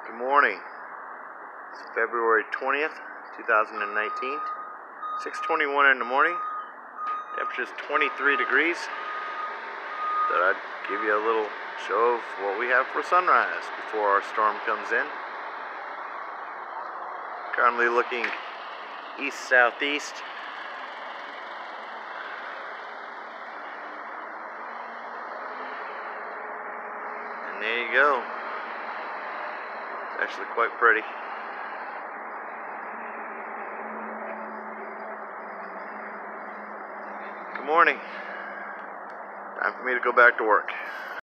Good morning. It's February 20th, 2019. 6:21 in the morning. Temperature's 23 degrees. Thought I'd give you a little show of what we have for sunrise before our storm comes in. Currently looking east-southeast. And there you go. It's actually quite pretty. Good morning. Time for me to go back to work.